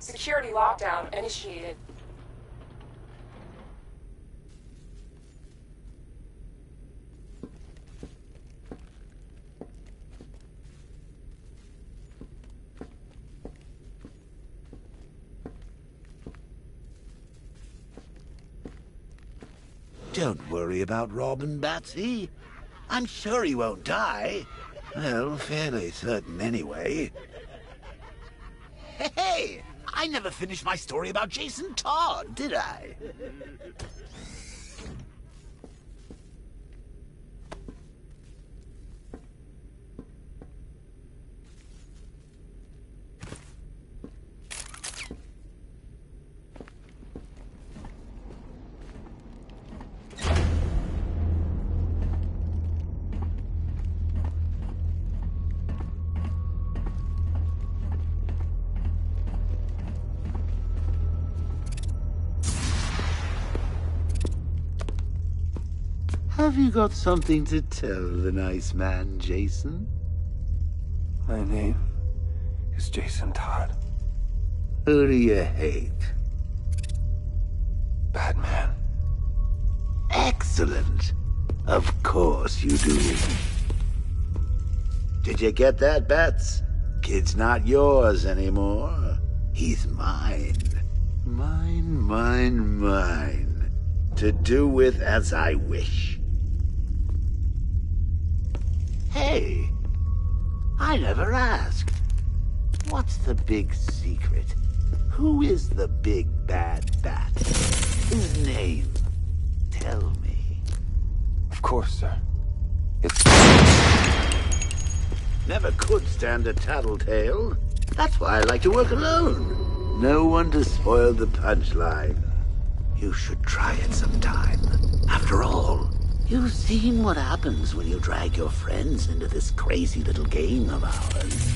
Security lockdown initiated. Don't worry about Robin, Batsy. I'm sure he won't die. Well, fairly certain anyway. Hey! I never finished my story about Jason Todd, did I? Have you got something to tell the nice man, Jason? My name is Jason Todd. Who do you hate? Batman. Excellent. Of course you do. Did you get that, Bats? Kid's not yours anymore. He's mine. Mine. To do with as I wish. Hey, I never asked. What's the big secret? Who is the big bad bat? His name. Tell me. Of course, sir. It's... Never could stand a tattletale. That's why I like to work alone. No one to spoil the punchline. You should try it sometime. After all, you've seen what happens when you drag your friends into this crazy little game of ours.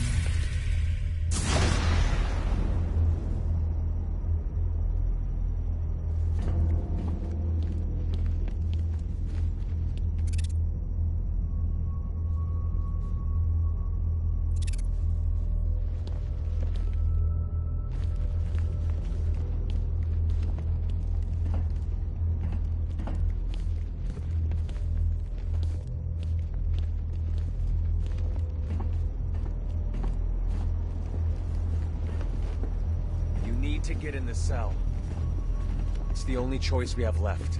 To get in the cell. It's the only choice we have left.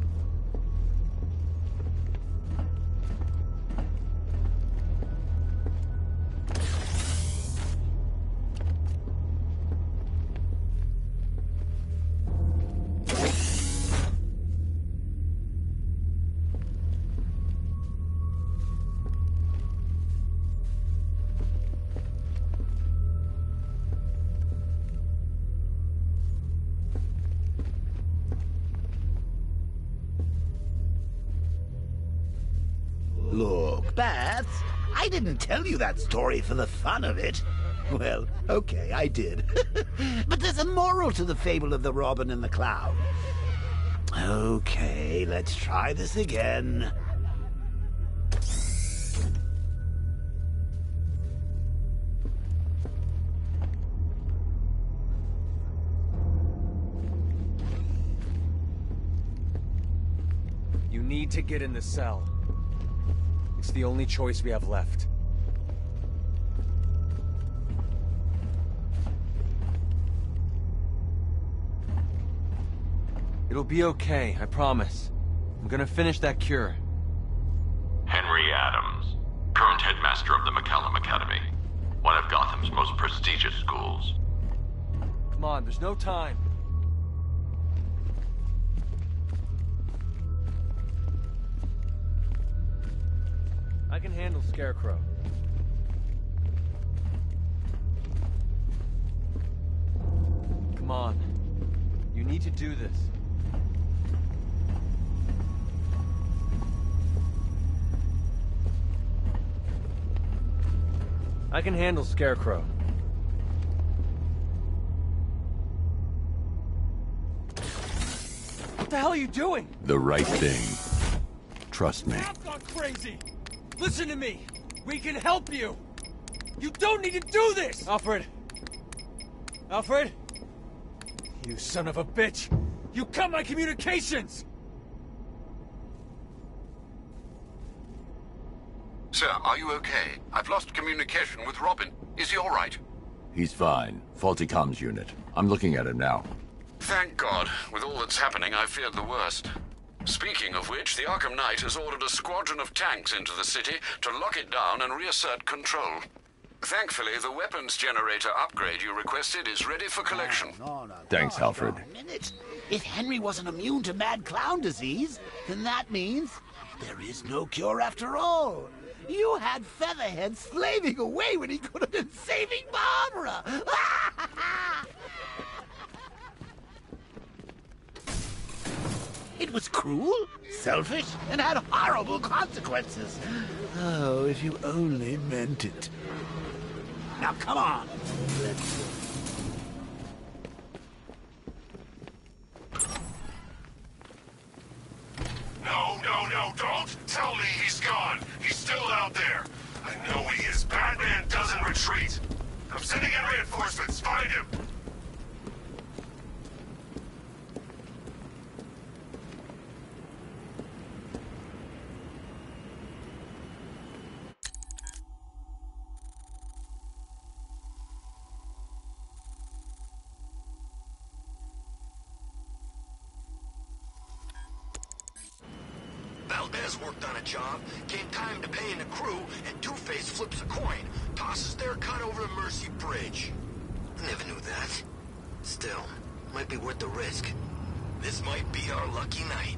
Look, Bats, I didn't tell you that story for the fun of it. Well, okay, I did. But there's a moral to the fable of the Robin and the Clown. Okay, let's try this again. You need to get in the cell. It's the only choice we have left. It'll be okay, I promise. I'm gonna finish that cure. Henry Adams, current headmaster of the McCallum Academy, one of Gotham's most prestigious schools. Come on, there's no time. I can handle Scarecrow. Come on. You need to do this. I can handle Scarecrow. What the hell are you doing? The right thing. Trust me. I've gone crazy! Listen to me! We can help you! You don't need to do this! Alfred! Alfred? You son of a bitch! You cut my communications! Sir, are you okay? I've lost communication with Robin. Is he all right? He's fine. Faulty comms unit. I'm looking at him now. Thank God. With all that's happening, I feared the worst. Speaking of which, the Arkham Knight has ordered a squadron of tanks into the city to lock it down and reassert control. Thankfully, the weapons generator upgrade you requested is ready for collection. No, Thanks, Alfred. Minute. If Henry wasn't immune to mad clown disease, then that means there is no cure after all. You had Featherhead slaving away when he could have been saving Barbara. It was cruel, selfish, and had horrible consequences. Oh, if you only meant it. Now, come on. Let's go. No, don't tell me he's gone. He's still out there. I know he is. Batman doesn't retreat. I'm sending in reinforcements. Find him. Valdez worked on a job, came time to paying the crew, and Two-Face flips a coin, tosses their cut over the Mercy Bridge. I never knew that. Still, might be worth the risk. This might be our lucky night.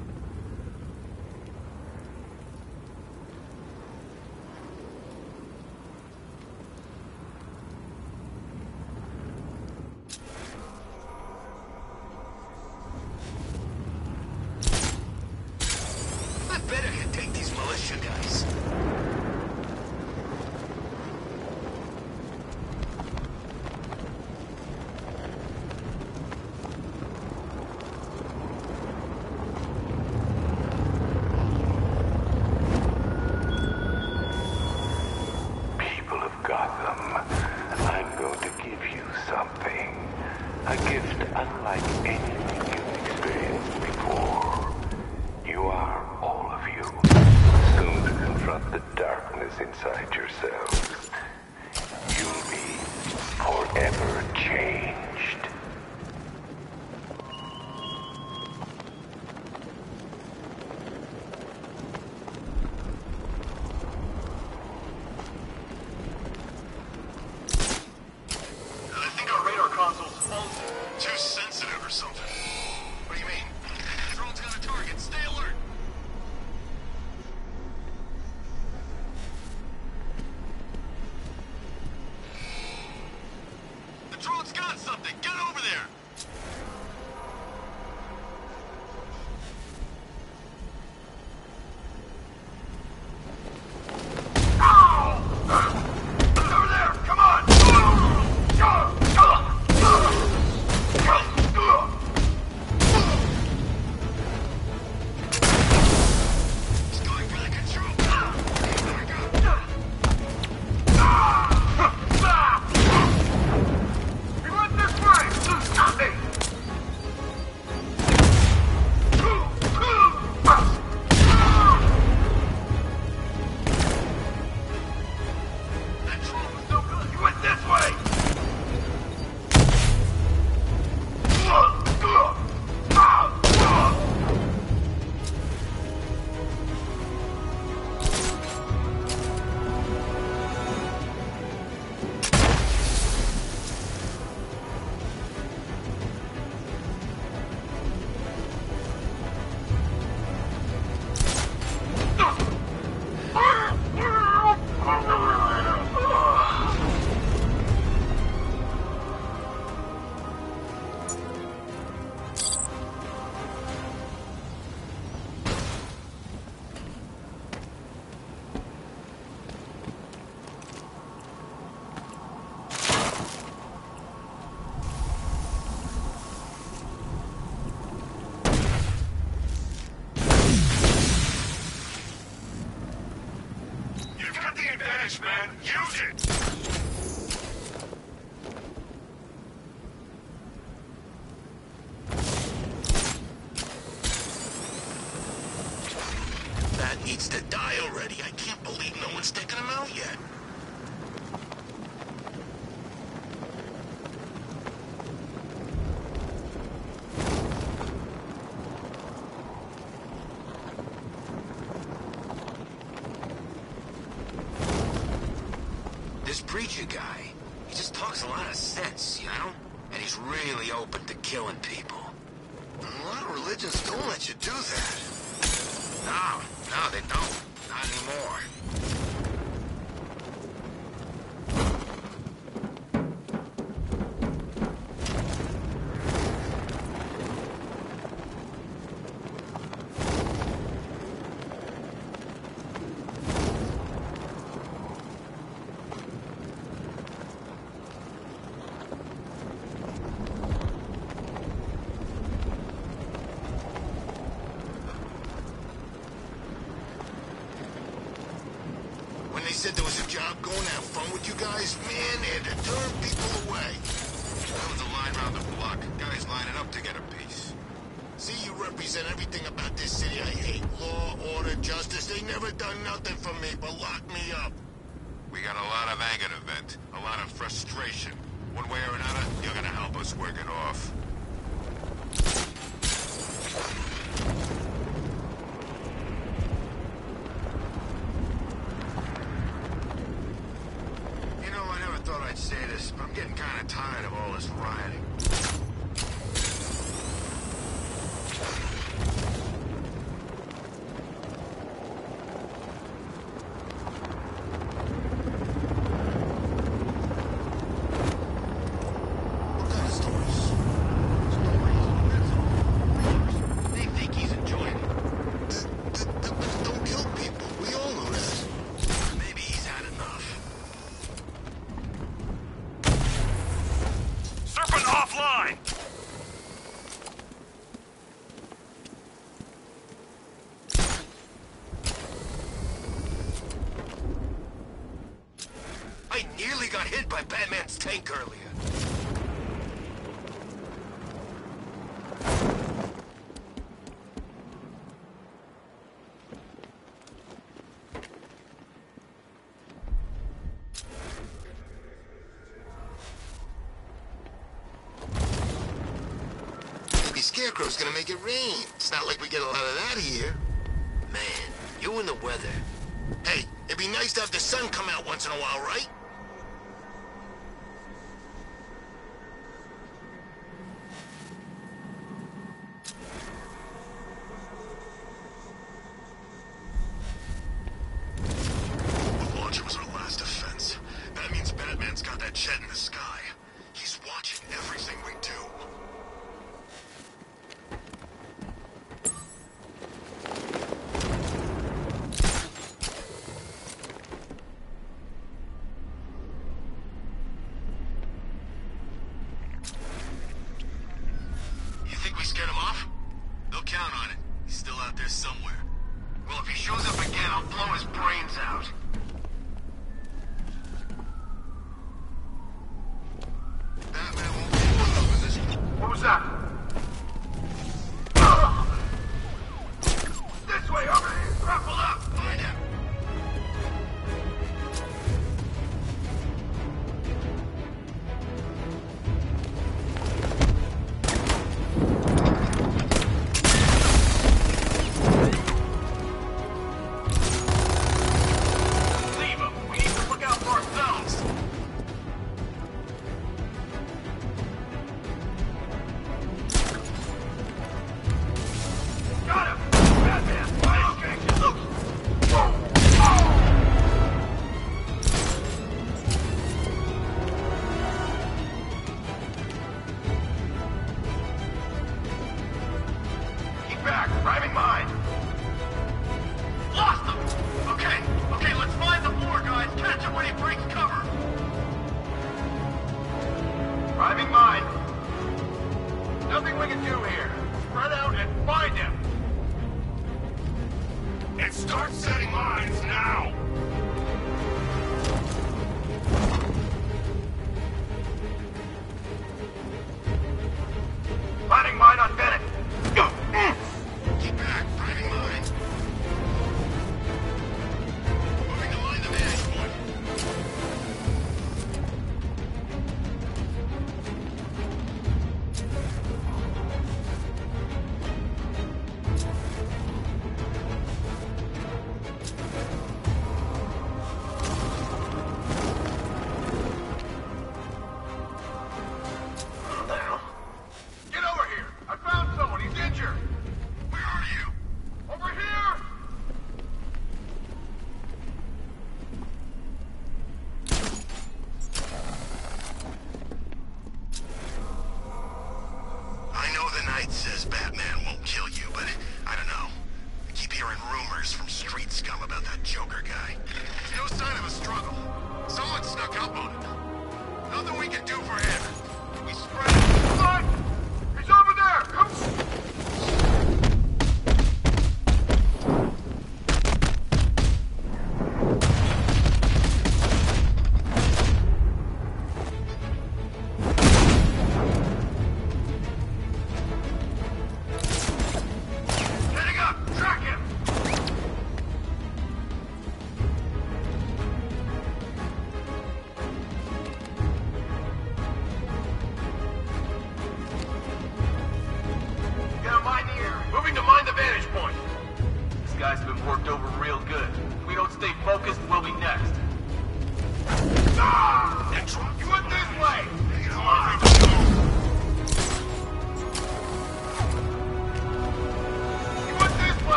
Man, use it! out yet. This preacher guy, he just talks a lot of sense, you know? And he's really open to killing people. A lot of religions don't let you do that. No, they don't. Not anymore. They said there was a job going to have fun with you guys, man, they had to turn people away. There was a line around the block. Guys lining up to get a piece. See, you represent everything about this city I hate. Law, order, justice. They never done nothing for me but lock me up. We got a lot of anger to vent. A lot of frustration. One way or another, you're gonna help us work it off. I'd say this, but I'm getting kind of tired of all this rioting. What kind of stories? Stories? They think he's enjoying it. Don't kill people. We all know that. Maybe he's had enough. Serpent offline! I nearly got hit by Batman's tank earlier. Scarecrow's gonna make it rain. It's not like we get a lot of that here. Man, you and the weather. Hey, it'd be nice to have the sun come out once in a while, right? The launcher was our last defense. That means Batman's got that jet in the sky. He's watching everything we do.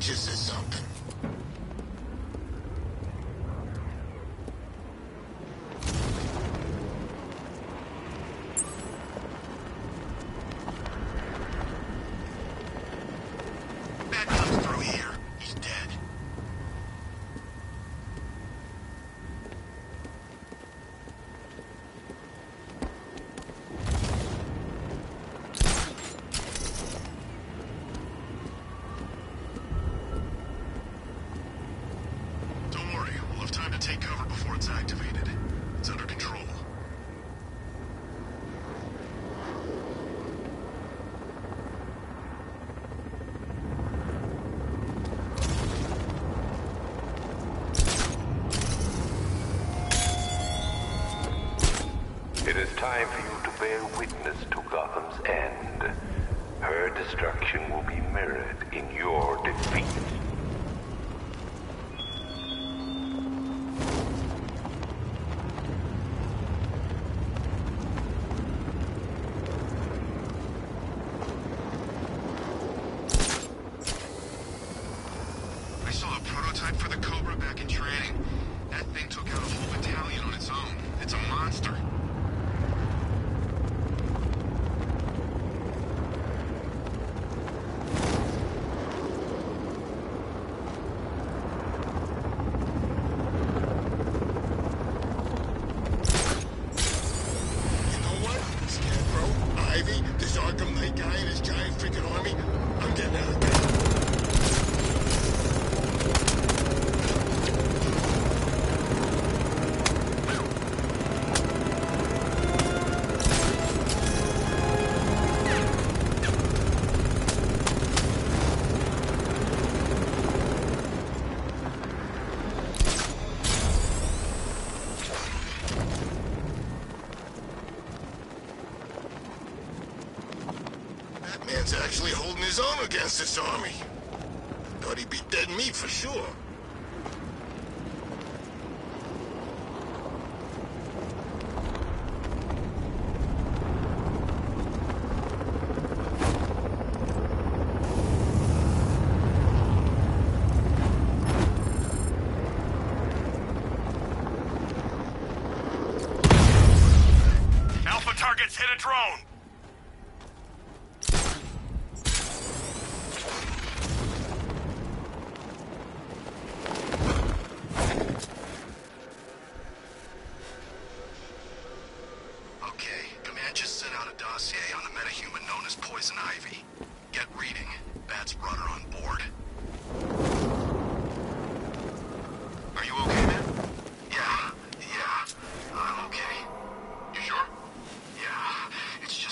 just said something. Bat comes through here. He's dead. Don't worry, we'll have time to take cover before it's activated. It's under control. It is time for you to bear witness to Gotham's end. Her destruction will be mirrored in your defeat. I saw a prototype for the Cobra back in training. That thing took out a whole battalion on its own. It's a monster. You know what? Scarecrow, Ivy, this Arkham Knight guy and his giant freaking army, I'm getting out of bed. That man's actually holding his own against this army. Thought he'd be dead meat for sure. Alpha targets hit a drone! Okay, Command just sent out a dossier on the metahuman known as Poison Ivy. Get reading. Bat's brought her on board. Are you okay, man? Yeah, I'm okay. You sure? Yeah, it's just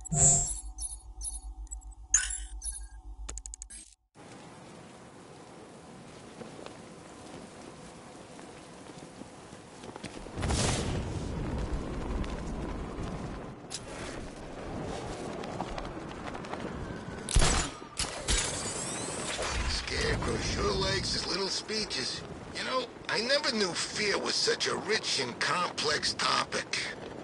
Scarecrow sure likes his little speeches. You know, I never knew fear was such a rich and complex topic.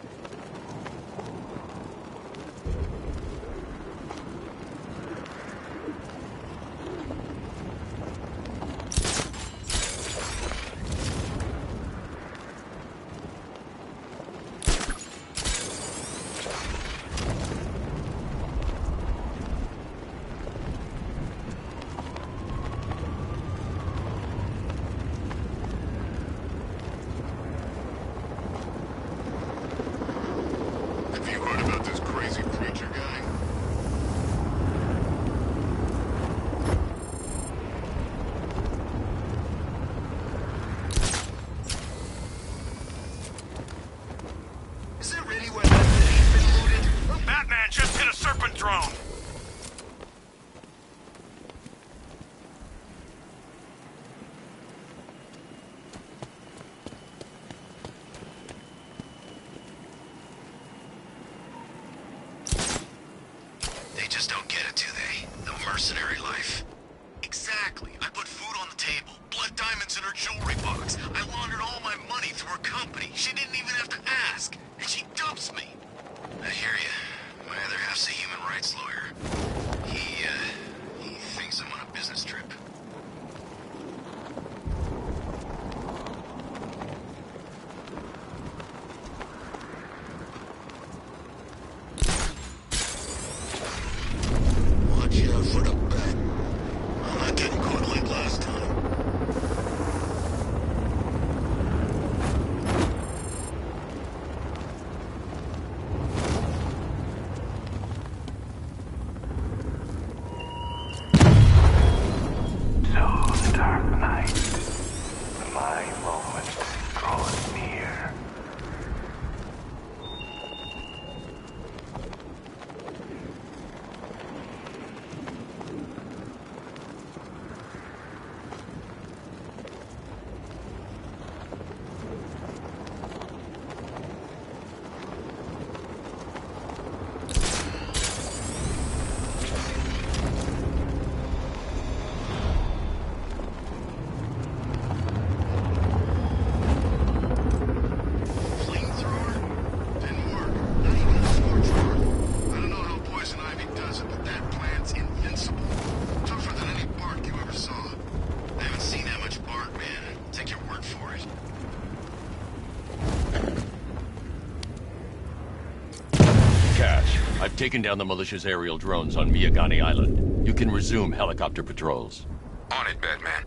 They just don't get it, do they? The mercenary life. Exactly. I put food on the table, blood diamonds in her jewelry box. I laundered all my money through her company. She didn't even have to ask. And she dumps me. I hear you. My other half's a human rights lawyer. He thinks I'm on a business trip. Watch out for the bat. I'm not getting caught like last time. So the Dark Knight, my moment draws near. I've taken down the militia's aerial drones on Miyagani Island. You can resume helicopter patrols. On it, Batman.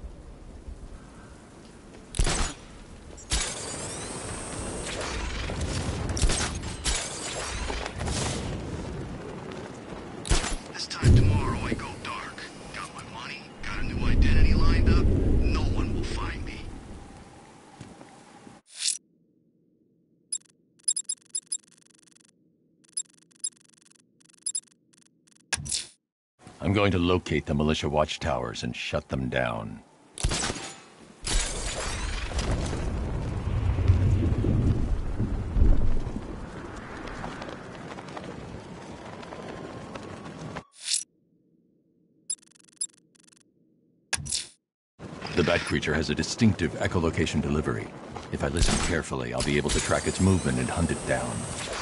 This time tomorrow I go dark. Got my money, got a new identity lined up. No one will find me. I'm going to locate the militia watchtowers and shut them down. The Bat creature has a distinctive echolocation delivery. If I listen carefully, I'll be able to track its movement and hunt it down.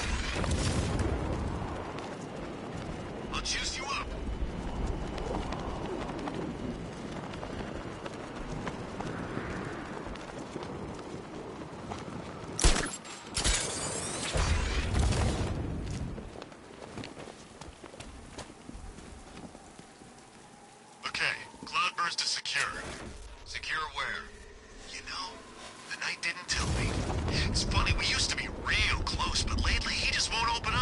I'll juice you up. Okay, Cloudburst is secure. Secure where? You know, the Knight didn't tell me. It's funny, we used to be real close, but lately he just won't open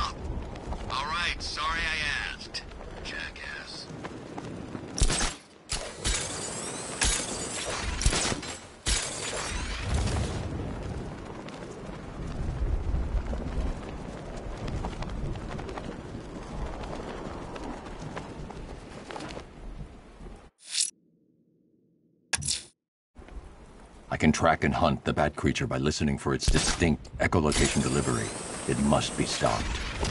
can track and hunt the Bat Creature by listening for its distinct echolocation delivery. It must be stopped.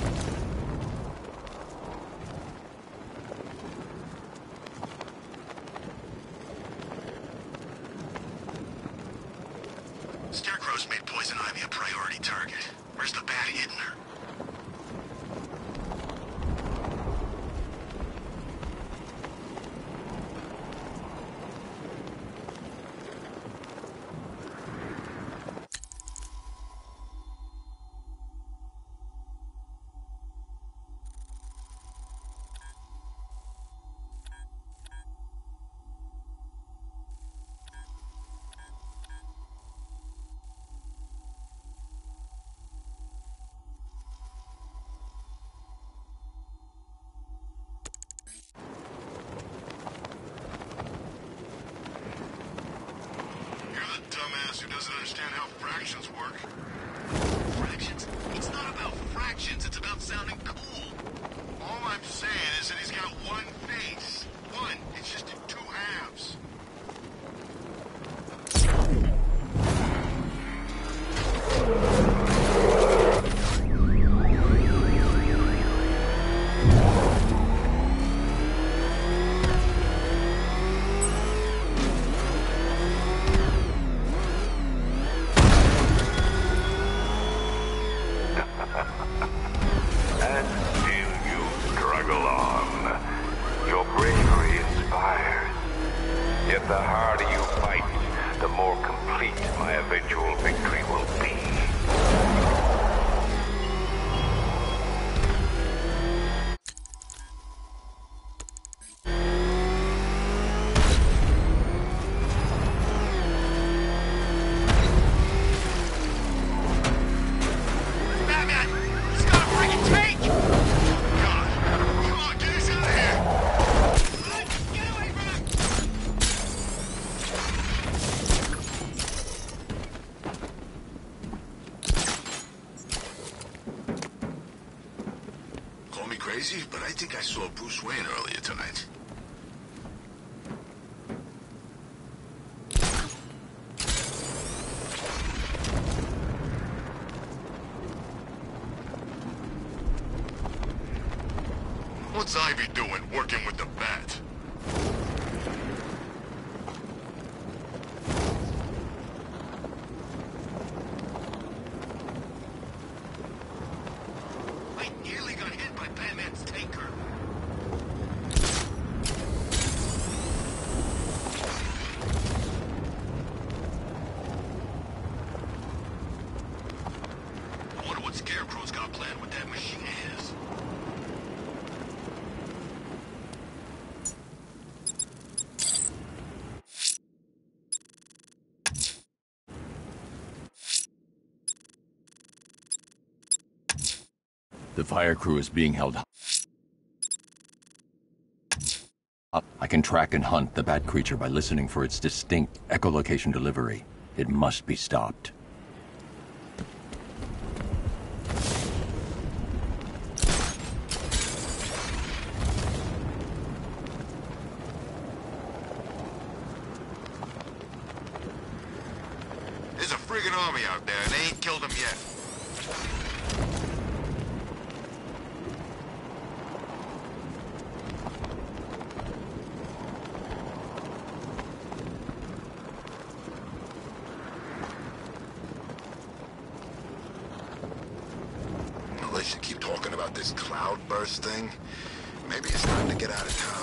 Scarecrow's made Poison Ivy a priority target. Where's the Bat hidden her? Dumbass who doesn't understand how fractions work. Fractions? It's not about fractions, it's about sounding cool. All I'm saying is that he's got one face. One. It's just in two halves. And still you struggle on. Your bravery inspires. Yet the harder you fight, the more complete my eventual victory will be. Call me crazy, but I think I saw Bruce Wayne earlier tonight. What's Ivy doing working with the Bat? I nearly got hit by Batman's tanker. I wonder what Scarecrow's got planned with that machine of his. The fire crew is being held up. I can track and hunt the Bat Creature by listening for its distinct echolocation delivery. It must be stopped. There's a friggin' army out there, and they ain't killed him yet. They should keep talking about this cloudburst thing. Maybe it's time to get out of town.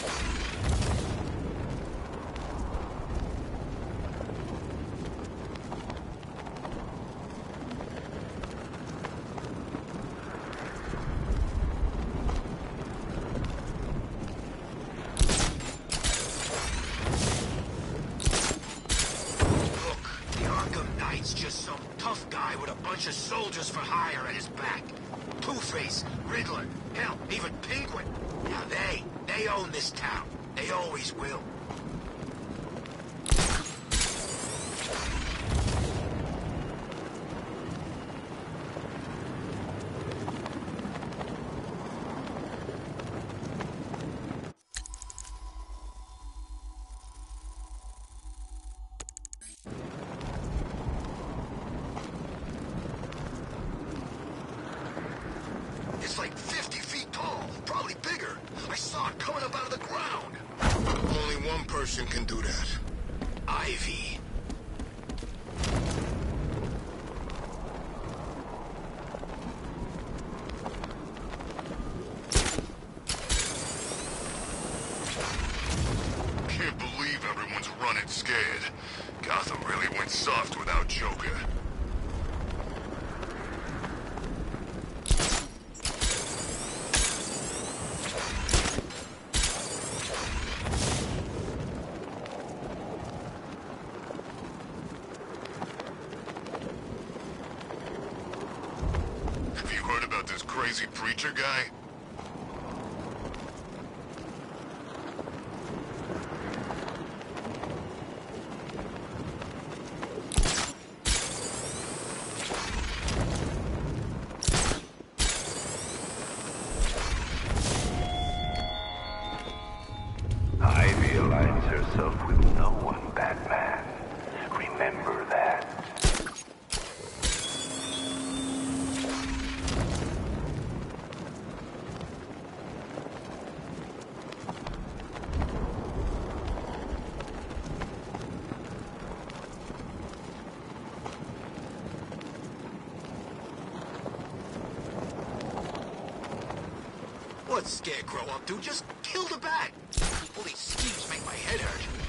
Just some tough guy with a bunch of soldiers for hire at his back. Two-Face, Riddler, hell, even Penguin. Now they own this town. They always will. It's like 50 feet tall, probably bigger. I saw it coming up out of the ground. Only one person can do that. Ivy. Can't believe everyone's running scared. Gotham really went soft without Joker. Have you heard about this crazy preacher guy? Ivy aligns herself with no one, Batman. Remember that. What's Scarecrow up to? Just kill the bat. All these schemes make my head hurt.